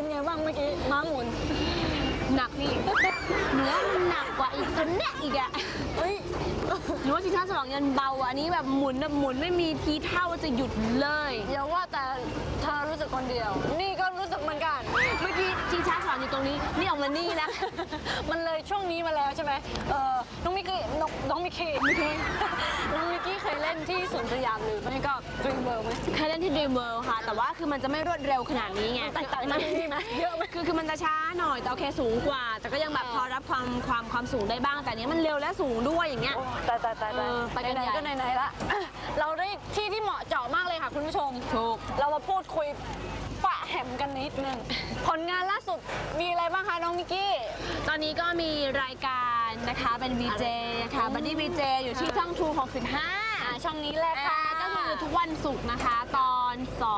เป็นไงบ้างเมื่อกี้ม้าหมุนหนักพี่หนูว่ามันหนักกว่าอีกตัวเนี้ยอีกอะเฮ้ยหนูว่าชิงช้าสวรรค์ยันเบาอ่ะอันนี้แบบหมุนไม่มีทีเท่าจะหยุดเลยอย่าว่าแต่เธอรู้สึกคนเดียวนี่ก็รู้สึกเหมือนกันเมื่อกี้ชิงช้าสวรรค์อยู่ตรงนี้นี่ออกมานี่นะมันเลยช่วงนี้มาแล้วใช่ไหมน้องมิกกี้น้องมิกกี้เคยเล่นที่สวนสยามหรือไม่ก็ Dream World ไหมเคยเล่นที่ Dream World ค่ะแต่ว่าคือมันจะไม่รวดเร็วขนาดนี้ไงแตกต่างกันนี่ไหมเยอะไหมคือมันจะช้าหน่อยแต่โอเคสูงกว่าแต่ก็ยังแบบพอรับความสูงได้บ้างแต่เนี้ยมันเร็วและสูงด้วยอย่างเงี้ยตายไปไหนก็ไหนละเราได้ที่เหมาะเจาะมากเลยค่ะคุณผู้ชมถูกเรามาพูดคุยปะแหมกันนิดนึงผลงานล่าสุดมีอะไรบ้างคะน้องมิกกี้ตอนนี้ก็มีรายการนะคะเป็น VJ ค่ะบัดดี้ VJ อยู่ที่ช่อง True 65 ช่องนี้แหละค่ะก็คือทุกวันศุกร์นะคะตอน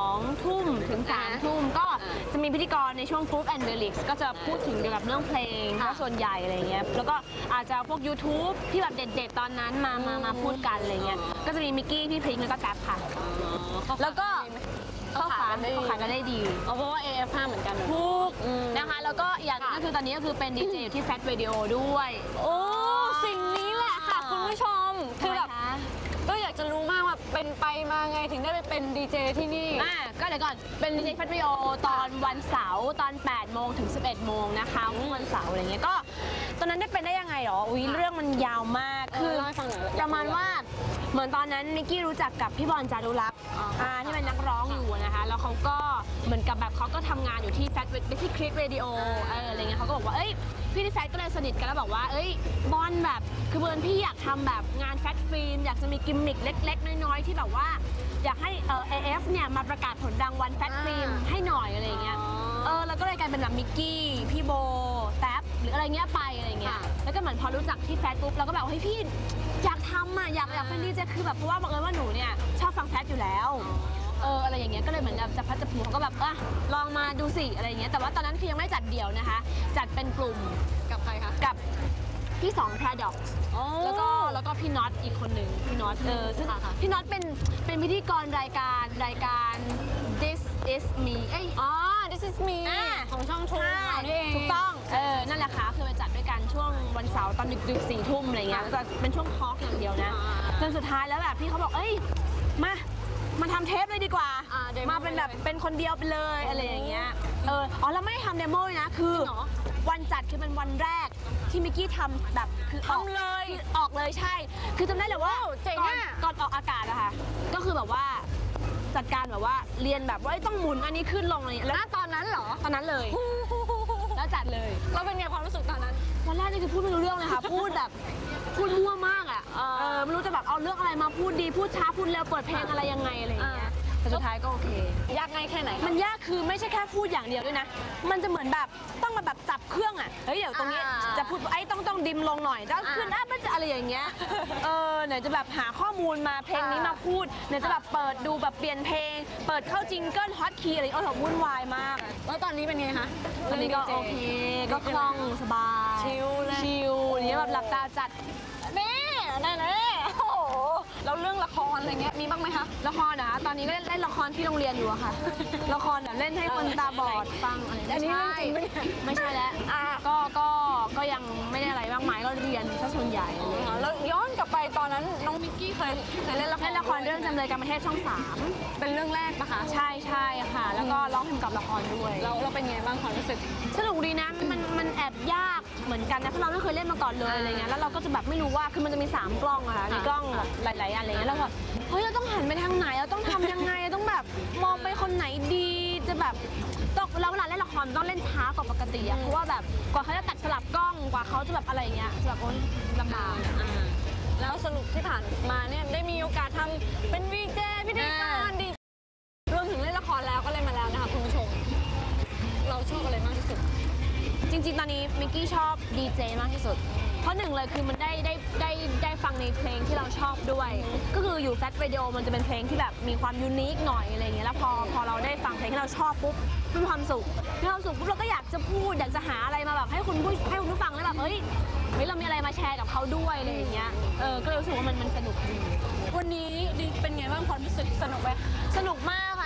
2 ทุ่มถึง3 ทุ่มก็จะมีพิธีกรในช่วง Proof and Lyrics ก็จะพูดถึงเกี่ยวกับเรื่องเพลงก็ส่วนใหญ่อะไรเงี้ยแล้วก็อาจจะพวก YouTube ที่แบบเด็ดๆตอนนั้นมาพูดกันอะไรเงี้ยก็จะมีมิกกี้พี่พริ้งแล้วก็แก๊ปค่ะแล้วก็เข้าขากันได้ดีเพราะว่า AF5 เหมือนกันทุกนะคะแล้วก็อย่างก็คือตอนนี้ก็คือเป็นดีเจอยู่ที่ Fat Radio ด้วยโอ้สิ่งนี้แหละค่ะคุณผู้ชมคือแบบก็อยากจะรู้มากว่าเป็นไปมาไงถึงได้ไปเป็นดีเจที่นี่ก็เดี๋ยวก่อนเป็นดีเจแฟตวิดีโอตอนวันเสาร์ตอน8 โมงถึง 11 โมงนะคะวันเสาร์อะไรเงี้ยก็ตอนนั้นได้เป็นได้ยังไงหรอเรื่องมันยาวมากคือประมาณว่าเหมือนตอนนั้นนิกกี้รู้จักกับพี่บอลจารุลักษณ์ที่เป็นนักร้องอยู่นะคะแล้วเขาก็เหมือนกับแบบเขาก็ทำงานอยู่ที่แฟตที่คลิปเรดิโออะไรเงี้ยเขาก็บอกว่าพี่ที่แฟตก็เลยสนิทกันแล้วบอกว่าบอลแบบคือเบิร์นพี่อยากทำแบบงานแฟตฟิล์มอยากจะมีกิมมิคเล็กๆน้อยๆที่แบบว่าอยากให้AF เนี่ยมาประกาศผลรางวัลแฟตฟิล์มให้หน่อยอะไรเงี้ยแล้วก็เลยกลายเป็นแบบมิกกี้พี่โบแท็บหรืออะไรเงี้ยไปอะไรเงี้ยแล้วก็เหมือนพอรู้จักที่แฟตปุ๊บเราก็แบบเฮ้ยพี่อยากทำอยากเป็นดีเจคือแบบเพราะว่าบังเอิญว่าหนูเนี่ยชอบฟังแฟตอยู่แล้วอะไรอย่างเงี้ยก็เลยเหมือนจะพัดจะผูเขาก็แบบลองมาดูสิอะไรเงี้ยแต่ว่าตอนนั้นคือยังไม่จัดเดี่ยวนะคะจัดเป็นกลุ่มกับใครคะกับพี่2 Paradox แล้วก็พี่น็อตอีกคนหนึ่งพี่น็อตซึ่งพี่น็อตเป็นพิธีกรรายการ This is me This is me ของช่องทูนี่เองถูกต้องนั่นแหละค่ะคือไปจัดด้วยกันช่วงวันเสาร์ตอนดึกๆ4 ทุ่มอะไรเงี้ยแล้วก็เป็นช่วงทอล์กอย่างเดียวนะจนสุดท้ายแล้วแบบพี่เขาบอกมาทำเทปเลยดีกว่ามาเป็นแบบเป็นคนเดียวไปเลยอะไรอย่างเงี้ยแล้วไม่ทำเดโมเลยนะคือวันจัดคือเป็นวันแรกที่มิกกี้ทำแบบคือออกเลยใช่คือจำได้เลยว่าก่อนออกอากาศอะค่ะก็คือแบบว่าจัดการแบบว่าเรียนแบบว่าต้องหมุนอันนี้ขึ้นลงอะไรแล้วตอนนั้นเหรอตอนนั้นเลยแล้วจัดเลยแล้วเป็นไงความรู้สึกตอนนั้นวันแรกนี่คือพูดไม่รู้เรื่องเลยค่ะพูดมั่วมากอะไม่รู้จะแบบเอาเรื่องอะไรมาพูดดีพูดช้าพูดเร็วเปิดเพลงอะไรยังไงอะไรอย่างเงี้ยแต่สุดท้ายก็โอเคยากง่ายแค่ไหนมันยากคือไม่ใช่แค่พูดอย่างเดียวด้วยนะมันจะเหมือนแบบต้องมาแบบจับเครื่องเดี๋ยวตรงนี้จะพูดต้องดิมลงหน่อยต้องขึ้นมันจะอะไรอย่างเงี้ยไหนจะแบบหาข้อมูลมาเพลงนี้มาพูดไหนจะแบบเปิดดูแบบเปลี่ยนเพลงเปิดเข้าจิงเกิลฮอตคีย์อะไรวุ่นวายมากแล้วตอนนี้เป็นไงคะตอนนี้ก็โอเคก็คล่องสบายชิลเลยนี่แบบหลับตาจัดนั่นโอ้โหแล้วเรื่องละครอะไรเงี้ยมีบ้างไหมคะละครนะตอนนี้ก็เล่นละครที่โรงเรียนอยู่อะค่ะละครเล่นให้คนตาบอดฟังอันนี้ไม่ใช่แล้วก็ยังไม่ได้อะไรมากมายก็เรียนซะส่วนใหญ่แล้วย้อนกลับไปตอนนั้นน้องมิกกี้เคยเล่นละครเรื่องจำเลยการประเทศช่อง 3เป็นเรื่องแรกปะคะใช่ค่ะแล้วก็ร้องเพลงกับละครด้วยเราเป็นไงบ้างความรู้สึกสนุกดีนะมันแอบยากเหมือนกันนะเพราะเราไม่เคยเล่นมาก่อนเลยอะไรเงี้ยแล้วเราก็จะแบบไม่รู้ว่าคือมันจะมี3 กล้องอะค่ะมีกล้องหลายๆอันอะไรเงี้ยแล้วก็เฮ้ยเราต้องหันไปทางไหนเราต้องทำยังไงต้องแบบมองไปคนไหนดีจะแบบเราเวลาเล่นละครต้องเล่นช้ากว่าปกติอะเพราะว่าแบบกว่าเขาจะตัดสลับกล้องกว่าเขาจะแบบอะไรเงี้ยแบบโอ๊ยลำบากแล้วสรุปที่ผ่านมาเนี่ยได้มีโอกาสทำเป็นวีเจพิธีกรดีรวมถึงเล่นละครแล้วก็เล่นมาแล้วนะคะคุณผู้ชมเราชอบอะไรมากที่สุดจริงๆตอนนี้มิกกี้ชอบดีเจมากที่สุดเพราะหนึ่งเลยคือมันได้ฟังในเพลงที่เราชอบด้วยก็คืออยู่แฟตเรดิโอมันจะเป็นเพลงที่แบบมีความยูนิคหน่อยอะไรเงี้ยแล้วพอเราได้ฟังเพลงที่เราชอบปุ๊บมีความสุขปุ๊บเราก็อยากจะพูดอยากจะหาอะไรมาแบบให้คุณผู้ฟังแล้วแบบเฮ้ยเรามีอะไรมาแชร์กับเขาด้วยอะไรอย่างเงี้ยก็เลยรู้สึกว่ามันสนุกดีวันนี้เป็นไงบ้างความรู้สึกสนุกไหมสนุกมากค่ะ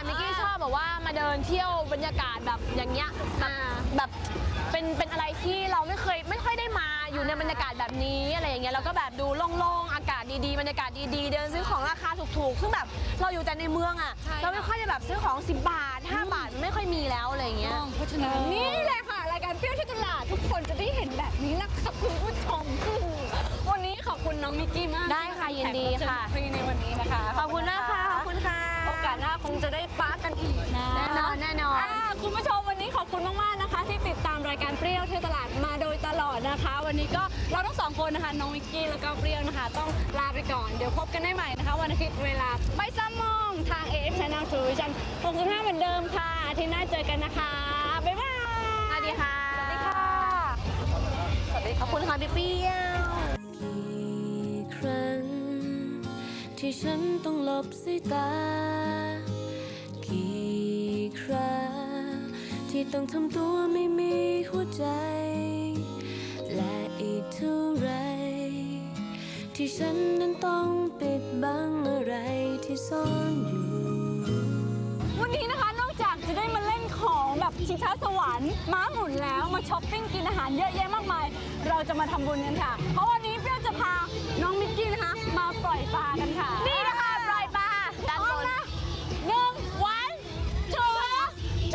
มิกกี้ชอบแบบว่ามาเดินเที่ยวบรรยากาศแบบอย่างเงี้ยแบบเป็นอะไรที่เราไม่ค่อยได้มาอยู่ในบรรยากาศแบบนี้อะไรอย่างเงี้ยแล้วก็แบบดูโล่งๆอากาศดีๆบรรยากาศดีๆเดินซื้อของราคาถูกๆซึ่งแบบเราอยู่แต่ในเมืองอ่ะเราไม่ค่อยจะแบบซื้อของ10 บาท5 บาทมันไม่ค่อยมีแล้วอะไรอย่างเงี้ยเพราะฉะนั้นนี่แหละค่ะรายการเปรี้ยวที่ตลาดทุกคนจะได้เห็นแบบนี้แหละค่ะคุณผู้ชมวันนี้ขอบคุณน้องมิกกี้มากได้ค่ะยินดีค่ะฟรีในวันนี้นะคะขอบคุณมากค่ะขอบคุณค่ะโอกาสหน้าคงจะได้ปาร์ตกันอีกนะแน่นอนคุณผู้ชมวันนี้ขอบคุณมากๆนะคะที่ติดตามรายการเปรี้ยวเที่ยวตลาดมาโดยตลอดนะคะวันนี้ก็เราทั้ง2คนนะคะน้องมิกกี้แล้วก็เปรี้ยวนะคะต้องลาไปก่อนเดี๋ยวพบกันได้ใหม่นะคะวันอาทิตย์เวลาบ่าย 3 โมงทาง AF Channel Television 65เหมือนเดิมค่ะอาทิตย์หน้าเจอกันนะคะบ๊ายบายสวัสดีค่ะสวัสดีค่ะสวัสดีขอบคุณค่ะพี่เปรี้ยวกี่ครั้งที่ฉันต้องหลบสายตากี่คราที่ต้องทำตัวไม่มีหัวใจและอีกเท่าไรที่ฉันนั้นต้องปิดบังอะไรที่ซ่อนอยู่วันนี้นะคะนอกจากจะได้มาเล่นของแบบชิงช้าสวรรค์ม้าหมุนแล้วมาช้อปปิ้งกินอาหารเยอะแยะมากมายเราจะมาทำบุญกันค่ะเพราะวันนี้เปรี้ยวจะพาน้องมิกกี้นะคะมาปล่อยปลากันค่ะนี่นะคะปล่อยปลาด้านบนนะ1 วัน2 3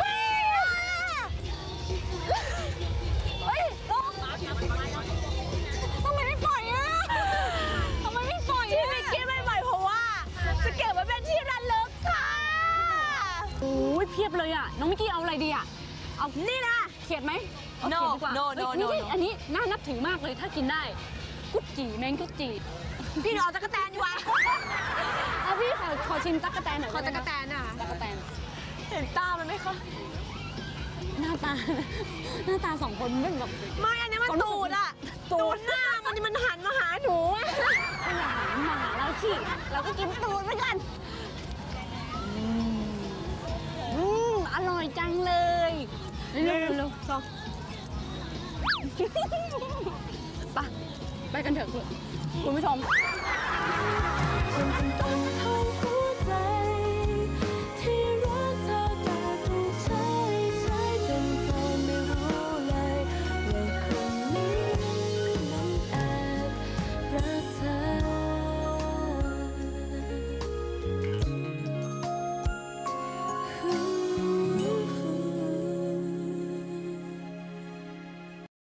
เฮ้ยลงทำไมไม่ปล่อยอ่ะทำไมไม่ปล่อยที่มิกกี้ไม่ปล่อยเพราะว่าจะเก็บไว้เป็นที่ระลึกค่ะโอ้ยเพียบเลยอ่ะน้องมิกกี้เอาอะไรดีอ่ะเอานี่นะเขียดไหมเอาเขียดดีกว่าอันนี้น่านับถือมากเลยถ้ากินได้กุ๊ดจีแมงกุ๊ดจีพี่เอาตะกแตนดีกว่าเอาพี่ขอชิมตั๊กแตนหน่อยขอตะกแตนอ่ะตั๊กแตนเห็นตามันไหมคะหน้าตา2 คนมันแบบไม่อันนี้มันตูดอ่ะตูดหน้ามันหันมาหาหนูอ่ะไม่อยากหันมาหาเราขี้เราก็กินตูดเหมือนกันอร่อยจังเลยเร็วๆ2ไปกันเถอะคุณผู้ชม